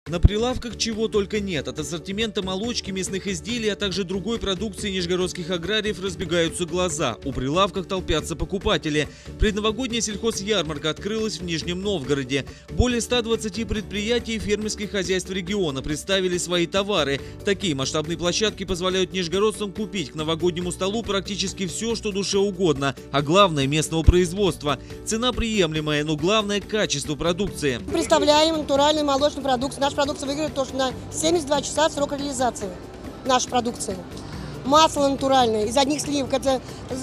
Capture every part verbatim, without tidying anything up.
На прилавках чего только нет. От ассортимента молочки, мясных изделий, а также другой продукции нижегородских аграриев разбегаются глаза. У прилавков толпятся покупатели. Предновогодняя сельхозярмарка открылась в Нижнем Новгороде. Более ста двадцати предприятий и фермерских хозяйств региона представили свои товары. Такие масштабные площадки позволяют нижегородцам купить к новогоднему столу практически все, что душе угодно. А главное – местного производства. Цена приемлемая, но главное – качество продукции. Представляем натуральную молочную продукцию. Наша продукция выиграет тоже на семьдесят два часа срок реализации нашей продукции. Масло натуральное из одних сливок. Это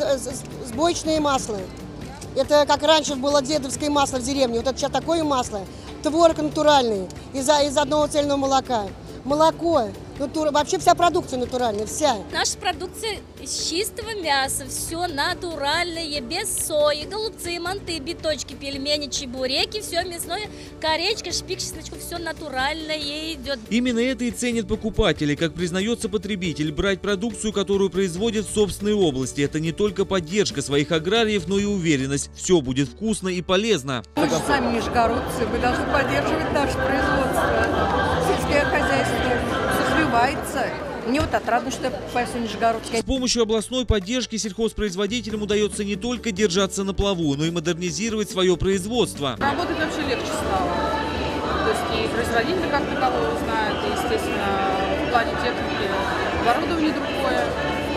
сбоечные масла. Это как раньше было дедовское масло в деревне. Вот это сейчас такое масло. Творог натуральный из, из одного цельного молока. Молоко. Натура, вообще вся продукция натуральная, вся. Наша продукция из чистого мяса, все натуральное, без сои, голубцы, манты, биточки, пельмени, чебуреки, все мясное, коречка, шпик, чесночку, все натуральное идет. Именно это и ценят покупатели. Как признается потребитель, брать продукцию, которую производят в собственной области, это не только поддержка своих аграриев, но и уверенность. Все будет вкусно и полезно. Мы же сами нижегородцы, мы должны поддерживать наше производство, сельское хозяйство. Развивается. Мне вот отрадно, что я покупаю все нижегородское. С помощью областной поддержки сельхозпроизводителям удается не только держаться на плаву, но и модернизировать свое производство. Работать вообще легче стало. То есть и производитель как такового знает, и, естественно, в плане техники оборудование другое.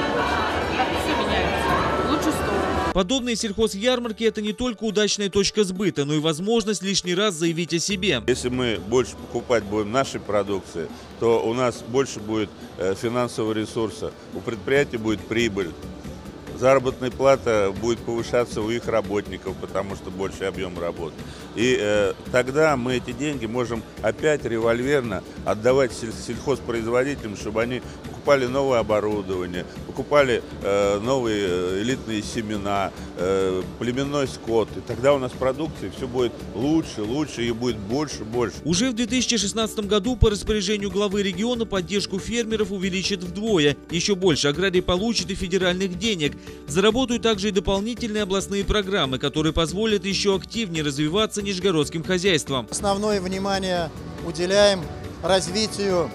Как-то все меняется. В лучшую сторону. Подобные сельхозярмарки – это не только удачная точка сбыта, но и возможность лишний раз заявить о себе. Если мы больше покупать будем нашей продукции, то у нас больше будет финансового ресурса, у предприятий будет прибыль, заработная плата будет повышаться у их работников, потому что больше объем работы. И э, тогда мы эти деньги можем опять револьверно отдавать сельхозпроизводителям, чтобы они покупали новое оборудование, покупали э, новые элитные семена, э, племенной скот. И тогда у нас продукции все будет лучше, лучше и будет больше, больше. Уже в две тысячи шестнадцатом году по распоряжению главы региона поддержку фермеров увеличат вдвое. Еще больше аграрий получит и федеральных денег. Заработают также и дополнительные областные программы, которые позволят еще активнее развиваться нижегородским хозяйством. Основное внимание уделяем развитию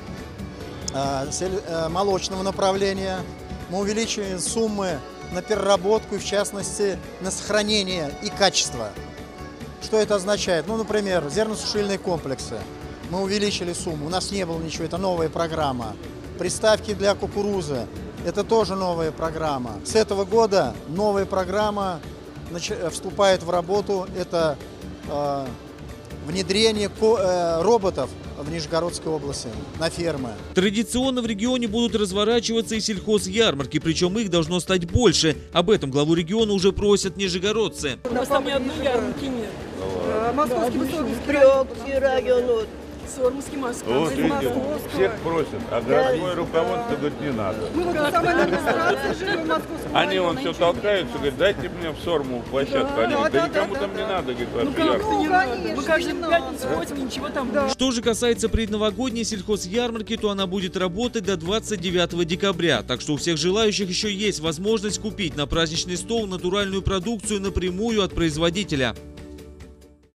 э, молочного направления. Мы увеличиваем суммы на переработку и, в частности, на сохранение и качество. Что это означает? Ну, например, зерносушильные комплексы. Мы увеличили сумму, у нас не было ничего, это новая программа. Приставки для кукурузы. Это тоже новая программа. С этого года новая программа вступает в работу. Это э, внедрение э, роботов в Нижегородской области на фермы. Традиционно в регионе будут разворачиваться и сельхозярмарки, причем их должно стать больше. Об этом главу региона уже просят нижегородцы. У нас там ни одной ярмарки нет. Московский Московский район. Сормовский, Московский. Вот видите, всех просят, а городское руководство говорит, не надо. Мы вот самая администрация живем в Московском Они вон все толкаются, говорят, дайте мне в Сормову площадку. Они говорят, да никому там не надо, говорит, вашу ярмарку. Ну, конечно, мы каждую пятницу ходим, ничего там нет. Что же касается предновогодней сельхозярмарки, то она будет работать до двадцать девятого декабря. Так что у всех желающих еще есть возможность купить на праздничный стол натуральную продукцию напрямую от производителя.